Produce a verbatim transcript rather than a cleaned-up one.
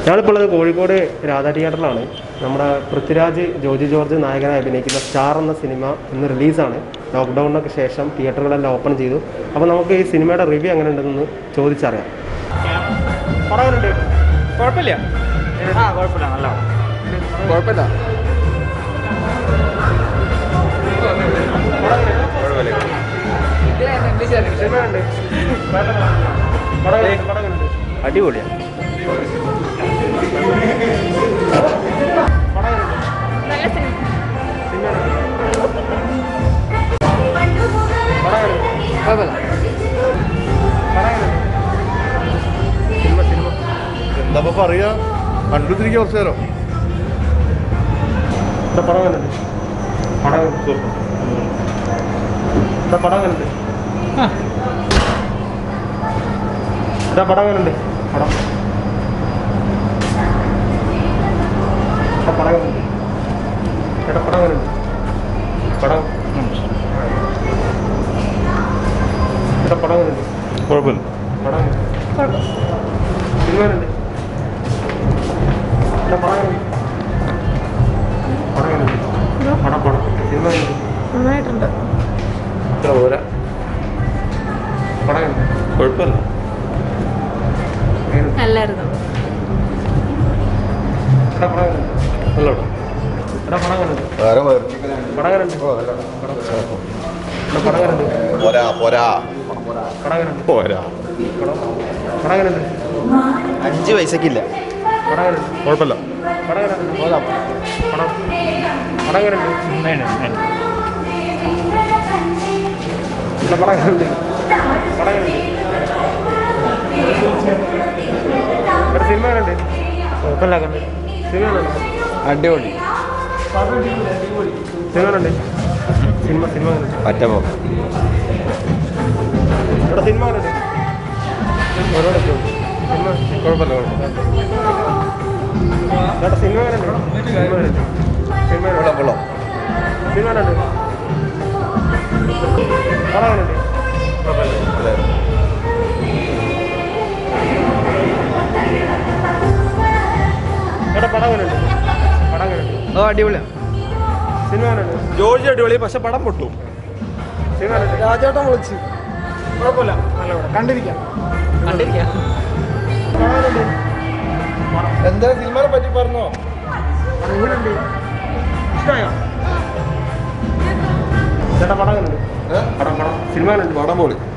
ഞാനിപ്പോൾ ഉള്ളത് കോഴിക്കോട് രാധാ തിയേറ്ററിലാണ്. നമ്മുടെ പൃഥ്വിരാജ് ജോജി ജോർജ് നായകനായി അഭിനയിക്കുന്ന സ്റ്റാർ എന്ന സിനിമ ഇന്ന് റിലീസാണ്. ലോക്ക്ഡൗണിനൊക്കെ ശേഷം തിയേറ്ററുകളെല്ലാം ഓപ്പൺ ചെയ്തു. അപ്പോൾ നമുക്ക് ഈ സിനിമയുടെ റിവ്യൂ എങ്ങനെ ഉണ്ടെന്ന് ചോദിച്ചറിയാം. പറയാനുണ്ട് കുഴപ്പമില്ല. ആ കുഴപ്പമില്ല, നല്ല കുഴപ്പമില്ല. അടിപൊളിയാണ്. എന്താ പറയാ, കണ്ടുത്തിരിക്കുക കുറച്ചു നേരം. പടങ്ങളുണ്ട് പടങ്ങളുണ്ട് പടം പടങ്ങളുണ്ട് ചേട്ടാ പടങ്ങളുണ്ട് പടം ചേട്ടാ പടങ്ങളുണ്ട്. കുഴപ്പമില്ല. പടം സിനിമകളുണ്ട് ചേട്ടാ പടങ്ങളുണ്ട് പടങ്ങളുണ്ട് പടം പടം സിനിമകളുണ്ട്. നന്നായിട്ടുണ്ട്. ഇത്ര പോരാ. പടങ്ങളുണ്ട് കുഴപ്പമില്ല. നല്ലായിരുന്നു. ചേട്ടാ പടങ്ങളുണ്ട് നല്ല ചേട്ടാ പടങ്ങളുണ്ട് പടങ്ങളുണ്ട് പടങ്ങളുണ്ട് പോരാ പോരാ പടങ്ങളുണ്ട് പോരാ. പടങ്ങളുണ്ട് അഞ്ച് പൈസക്കില്ല. പടങ്ങളുണ്ട് കുഴപ്പമില്ല. പടങ്ങളുണ്ട് പടം പടങ്ങളുണ്ട് പടങ്ങളുണ്ട് പടങ്ങളുണ്ട് ഇവിടെ സിനിമകളുണ്ട്. കുഴപ്പമില്ല. കണ്ട് സിനിമകളുണ്ട്. അടിപൊളി സിനിമകളുണ്ട്. സിനിമ സിനിമകളുണ്ട്. പറ്റപ്പോ ഇവിടെ സിനിമകളുണ്ട്. ഓരോടെ സിനിമ കുഴപ്പമില്ല കുഴപ്പമില്ല ചേട്ടാ സിനിമകളുണ്ട്. സിനിമകളുണ്ട് സിനിമകളുണ്ട് കൊള്ളാം. സിനിമകളുണ്ട് പടങ്ങളുണ്ട്. ചേട്ടാ പടങ്ങളുണ്ട് പടങ്ങളുണ്ട് ഓ അടിപൊളിയാണ്. സിനിമകളുണ്ട്. ജോർജ് അടിപൊളി, പക്ഷെ പടം പൊട്ടും. സിനിമകളുണ്ട്. രാജേട്ടൻ വിളിച്ച് കുഴപ്പമില്ല, നല്ല പടം കണ്ടിരിക്കാം കണ്ടിരിക്കാം. പടങ്ങളുണ്ട്. എന്താ സിനിമയെ പറ്റി പറഞ്ഞോ? എങ്ങനെയുണ്ട്? ഇഷ്ടമായോ? ചേട്ടാ പടങ്ങളുണ്ട്. പടം പടം സിനിമകളുണ്ട്. പടം പൊളി.